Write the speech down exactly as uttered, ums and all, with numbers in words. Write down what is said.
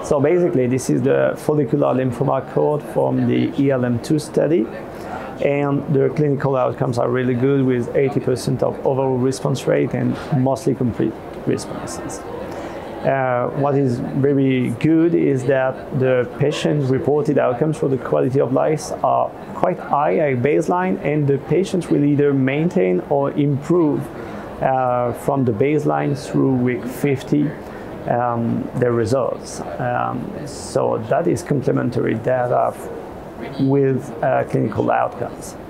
So basically, this is the follicular lymphoma cohort from the E L M two study. And the clinical outcomes are really good, with eighty percent of overall response rate and mostly complete responses. Uh, what is very good is that the patient-reported outcomes for the quality of life are quite high at baseline, and the patients will either maintain or improve uh, from the baseline through week fifty um, their results. Um, so that is complementary data with uh, clinical outcomes.